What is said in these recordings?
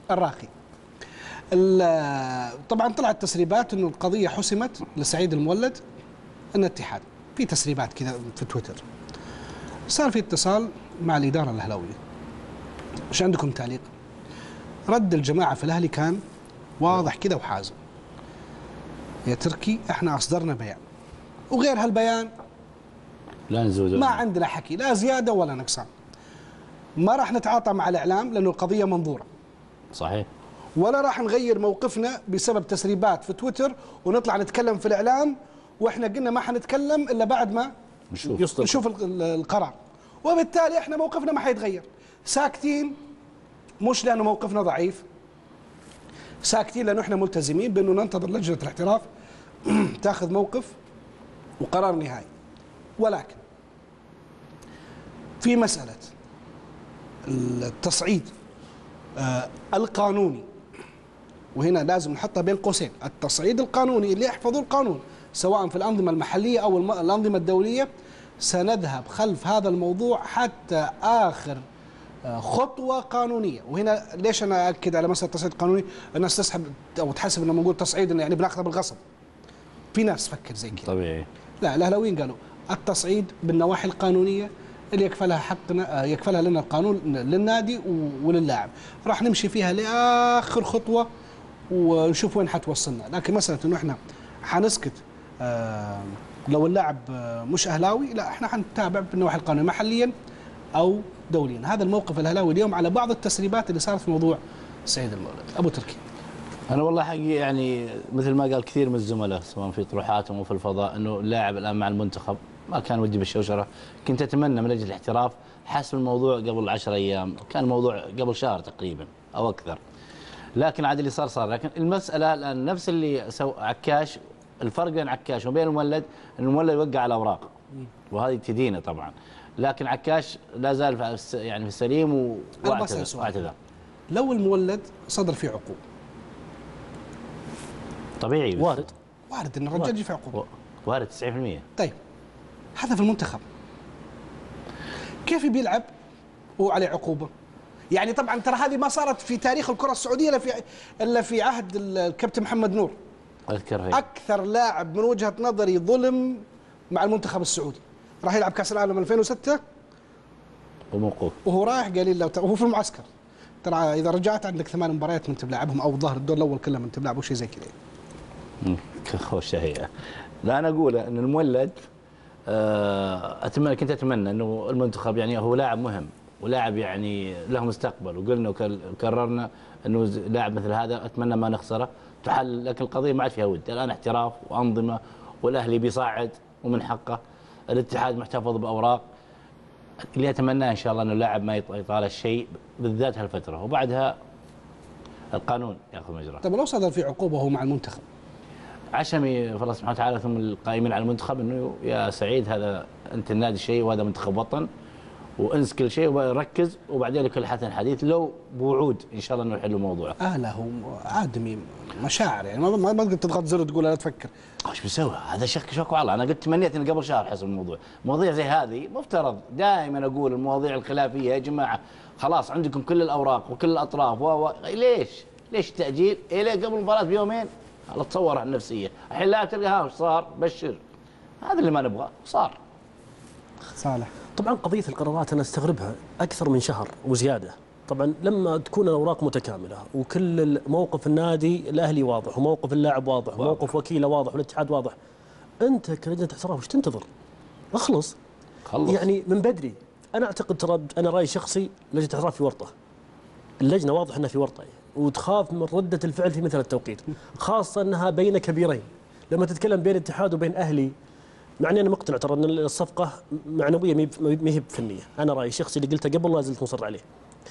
الراقي. طبعا طلعت تسريبات انه القضيه حسمت لسعيد المولد ان الاتحاد، في تسريبات كذا في تويتر. صار في اتصال مع الاداره الاهلاويه. ايش عندكم تعليق؟ رد الجماعه في الاهلي كان واضح كذا وحازم. يا تركي احنا اصدرنا بيان، وغير هالبيان لا نزود، ما عندنا حكي لا زياده ولا نقصان. ما راح نتعاطى مع الاعلام لانه القضيه منظوره. صحيح. ولا راح نغير موقفنا بسبب تسريبات في تويتر ونطلع نتكلم في الاعلام، واحنا قلنا ما حنتكلم الا بعد ما نشوف القرار. وبالتالي احنا موقفنا ما حيتغير. ساكتين مش لانه موقفنا ضعيف، ساكتين لانه احنا ملتزمين بانه ننتظر لجنه الاحتراف تاخذ موقف وقرار نهائي. ولكن في مساله التصعيد القانوني، وهنا لازم نحطها بين قوسين، التصعيد القانوني اللي يحفظوا القانون سواء في الأنظمة المحلية أو الأنظمة الدولية، سنذهب خلف هذا الموضوع حتى آخر خطوة قانونية. وهنا ليش أنا أكد على مسألة التصعيد القانوني؟ الناس تسحب أو تحسب لما نقول تصعيد إنه يعني بناخذها بالغصب. في ناس تفكر زي كذا. طبيعي. لا، الأهلاويين قالوا التصعيد بالنواحي القانونية اللي يكفلها حقنا، يكفلها لنا القانون للنادي وللاعب، راح نمشي فيها لاخر خطوه ونشوف وين حتوصلنا. لكن مساله انه احنا حنسكت لو اللاعب مش اهلاوي، لا، احنا حنتابع بالنواحي القانونيه محليا او دوليا. هذا الموقف الاهلاوي اليوم على بعض التسريبات اللي صارت في موضوع سعيد المولد. ابو تركي، انا والله حقيقي يعني مثل ما قال كثير من الزملاء سواء في طروحاتهم او في الفضاء، انه اللاعب الان مع المنتخب ما كان ودي بالشوشره. كنت اتمنى من اجل الاحتراف حسم الموضوع قبل 10 ايام، كان الموضوع قبل شهر تقريبا او اكثر. لكن عاد اللي صار. لكن المساله الان نفس اللي عكاش، الفرق بين عكاش وبين المولد ان المولد وقع على اوراق، وهذه تدينه طبعا. لكن عكاش لا زال يعني في السليم واعتذر. لو المولد صدر فيه عقوبه طبيعي، وارد ان الرجال يجي في عقوبه، وارد 90%. طيب هذا في المنتخب كيف بيلعب وعليه عقوبه؟ يعني طبعا ترى هذه ما صارت في تاريخ الكره السعوديه الا في عهد الكابتن محمد نور. اكثر لاعب من وجهه نظري ظلم مع المنتخب السعودي، راح يلعب كاس العالم 2006 وموقوف، وهو رايح قال له وهو في المعسكر ترى اذا رجعت عندك 8 مباريات من تلعبهم، او ظهر الدور الاول كله من تلعب شيء زي كذا. خوش هي. لا انا اقول ان المولد كنت اتمنى انه المنتخب يعني هو لاعب مهم ولاعب يعني له مستقبل، وقلنا وكررنا انه لاعب مثل هذا اتمنى ما نخسره تحل. لكن القضيه ما عاد فيها ود، الان احتراف وانظمه، والاهلي بيصعد ومن حقه، الاتحاد محتفظ باوراق. اللي اتمناه ان شاء الله انه اللاعب ما يطال الشيء بالذات هالفتره، وبعدها القانون ياخذ مجراه. طيب لو صدر في عقوبه وهو مع المنتخب؟ عشمي في الله سبحانه وتعالى ثم القائمين على المنتخب انه يا سعيد هذا انت النادي شيء وهذا منتخب وطن، وانس كل شيء وركز، وبعدين لكل حسن حديث لو بوعود ان شاء الله انه يحلوا موضوعه. لا هو ادمي مشاعر، يعني ما تقدر تضغط زر وتقول لا تفكر. ايش بيسوي هذا؟ شك والله. انا قلت تمنيت ان قبل شهر حسب الموضوع. مواضيع زي هذه مفترض دائما اقول المواضيع الخلافيه يا جماعه خلاص عندكم كل الاوراق وكل الاطراف ليش التاجيل الى قبل المباراه بيومين؟ الله تصور النفسيه، الحين لا تلقاها وش صار؟ بشر. هذا اللي ما نبغاه صار. صالح، طبعا قضيه القرارات انا استغربها اكثر من شهر وزياده. طبعا لما تكون الاوراق متكامله وكل موقف النادي الاهلي واضح وموقف اللاعب واضح وموقف وكيله واضح والاتحاد واضح، انت كلجنه احتراف وش تنتظر؟ اخلص. يعني من بدري. انا اعتقد ترى انا رايي شخصي لجنه الاحتراف في ورطه. اللجنه واضح انها في ورطه وتخاف من رده الفعل في مثل التوقيت، خاصه انها بين كبيرين. لما تتكلم بين اتحاد وبين اهلي، مع اني انا مقتنع ترى ان الصفقه معنويه ما هي بفنيه، انا رايي الشخصي اللي قلته قبل لا زلت مصر عليه.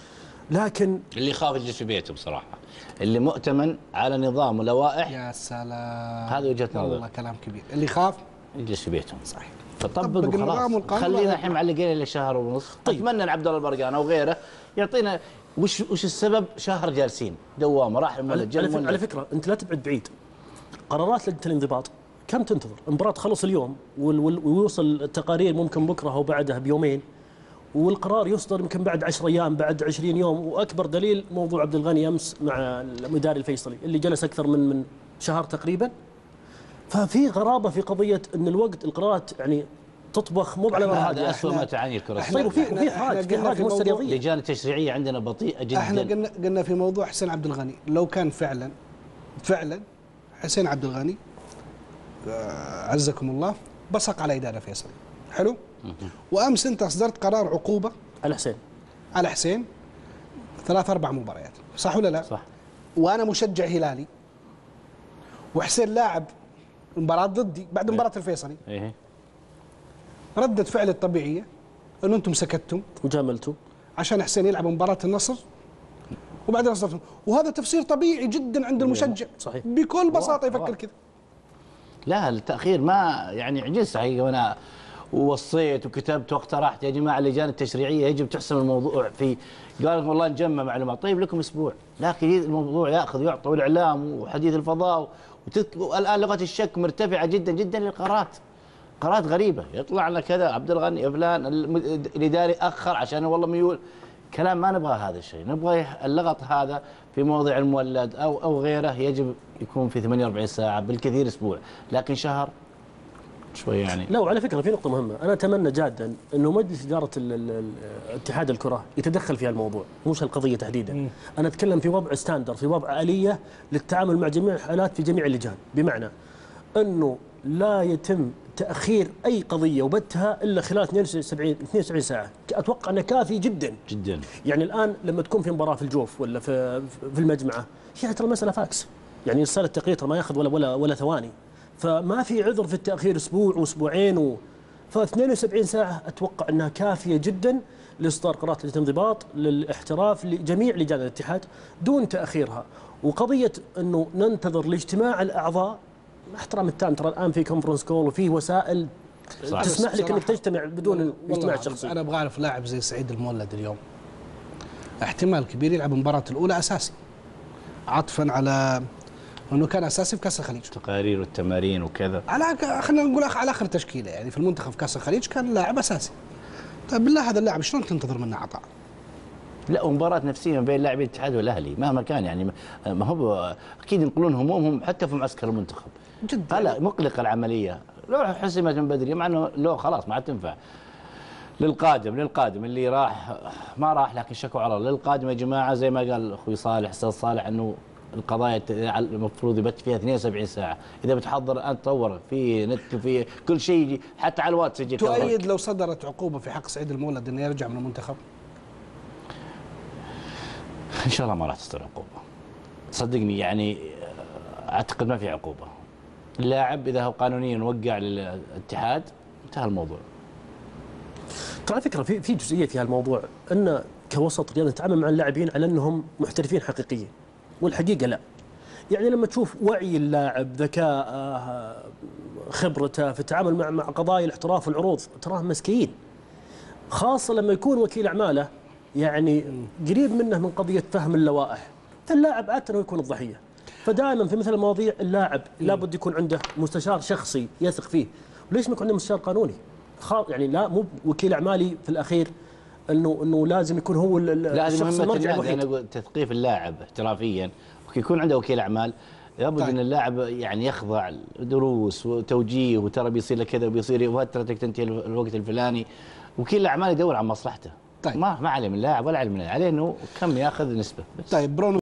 لكن اللي يخاف يجلس في بيته بصراحه، اللي مؤتمن على نظام ولوائح. يا سلام، هذه وجهه نظر. والله كلام كبير. اللي يخاف يجلس في بيته. صحيح. فطبق وخلاص. خلينا الحين معلقين الى شهر ونص. طيب. اتمنى ان عبد الله البرقان او غيره يعطينا وش السبب شهر جالسين دوامه راح المولد. على فكره انت لا تبعد بعيد. قرارات لجنه الانضباط كم تنتظر؟ المباراه تخلص اليوم ويوصل التقارير ممكن بكره او بعدها بيومين، والقرار يصدر يمكن بعد 10 ايام، بعد 20 يوم. واكبر دليل موضوع عبد الغني امس مع المداري الفيصلي اللي جلس اكثر من شهر تقريبا. ففي غرابه في قضيه ان الوقت القرارات يعني تطبخ مو على هذا اسوء ما تعاني الكره طيب وفي حراج مؤسسه رياضيه. اللجان التشريعيه عندنا بطيئه جدا. احنا قلنا في موضوع حسين عبد الغني، لو كان فعلا حسين عبد الغني عزكم الله بصق على إدارة فيصلي، حلو؟ وامس انت اصدرت قرار عقوبه على حسين 3-4 مباريات، صح ولا لا؟ صح. وانا مشجع هلالي وحسين لاعب مباراة ضدي بعد مباراة الفيصلي. ايه. ردة فعل الطبيعية انه انتم سكتتم وجاملتوا عشان حسين يلعب مباراة النصر وبعدين صدرتم، وهذا تفسير طبيعي جدا عند المشجع. صحيح. بكل بساطة يفكر كذا. لا التأخير ما يعني عجزت حقيقة، وانا ووصيت وكتبت واقترحت يا جماعة اللجان التشريعية يجب تحسم الموضوع في، قال والله نجمع معلومات. طيب لكم اسبوع، لكن الموضوع ياخذ ويعطى، والاعلام وحديث الفضاء والان لغة الشك مرتفعة جدا جدا للقرارات. قرارات غريبة، يطلع لنا كذا عبد الغني فلان الاداري اخر عشان والله ميول. كلام ما نبغى هذا الشيء، نبغى اللغط هذا في موضع المولد او غيره يجب يكون في 48 ساعة بالكثير اسبوع، لكن شهر شوي يعني. لا وعلى فكره في نقطه مهمه، انا اتمنى جادا انه مجلس اداره اتحاد الكره يتدخل في الموضوع، مش القضيه تحديدا. انا اتكلم في وضع ستاندر، في وضع اليه للتعامل مع جميع الحالات في جميع اللجان، بمعنى انه لا يتم تاخير اي قضيه وبتها الا خلال 72 ساعه. اتوقع انه كافي جدا جدا. يعني الان لما تكون في مباراه في الجوف ولا في المجمعه، يعني ترى المساله فاكس، يعني رساله التقرير ما ياخذ ولا ثواني. فما في عذر في التأخير أسبوع وأسبوعين ف 72 ساعة أتوقع أنها كافية جدا لإصدار قرارات الانضباط للاحتراف لجميع لجان الاتحاد دون تأخيرها. وقضية أنه ننتظر لاجتماع الأعضاء، مع احترام التام، ترى الآن في كونفرنس كول وفي وسائل تسمح لك أنك تجتمع بدون اجتماع شخصي. أنا أبغى أعرف لاعب زي سعيد المولد اليوم احتمال كبير يلعب المباراة الأولى أساسي، عطفا على انه كان اساسي في كاس الخليج، تقارير والتمارين وكذا، خلينا نقول على اخر تشكيله يعني في المنتخب في كاس الخليج كان لاعب اساسي. طيب بالله هذا اللاعب شلون تنتظر منه عطاء؟ لا ومباراة نفسية بين لاعبي الاتحاد والاهلي مهما كان، يعني ما هو اكيد ينقلون همومهم حتى في معسكر المنتخب جدا. لا مقلقة العملية، لو حسمت من بدري مع انه لو خلاص ما عاد تنفع. للقادم اللي راح ما راح، لكن شكوا على الله. للقادم يا جماعة زي ما قال اخوي صالح استاذ صالح انه القضايا المفروض يبت فيها 72 ساعة، إذا بتحضر الآن تطور في نت وفي كل شيء يجي، حتى على الواتس يجي. تؤيد لو صدرت عقوبة في حق سعيد المولد إنه يرجع من المنتخب؟ إن شاء الله ما راح تصدر عقوبة، صدقني يعني أعتقد ما في عقوبة. اللاعب إذا هو قانونيا وقع للاتحاد انتهى الموضوع. ترى على فكرة في جزئية في هالموضوع، أن كوسط رياضي نتعامل مع اللاعبين على أنهم محترفين حقيقيين، والحقيقة لا. يعني لما تشوف وعي اللاعب، ذكاءه، خبرته في التعامل مع قضايا الاحتراف والعروض، تراه مسكين. خاصة لما يكون وكيل أعماله يعني قريب منه من قضية فهم اللوائح، فاللاعب عادة يكون الضحية. فدائما في مثل المواضيع اللاعب لابد يكون عنده مستشار شخصي يثق فيه. وليش ما يكون عنده مستشار قانوني؟ يعني لا مو وكيل أعمالي في الأخير انه لازم يكون هو الشخص المرجع الوحيد. انا اقول تثقيف اللاعب احترافيا، يكون عنده وكيل اعمال، لابد ان اللاعب يعني يخضع دروس وتوجيه، وترى بيصير له كذا وبيصير وترتك تنتهي الوقت الفلاني. وكيل الاعمال يدور على مصلحته. طيب. ما عليه من اللاعب ولا عليه من عليه انه كم ياخذ نسبه بس. طيب برونو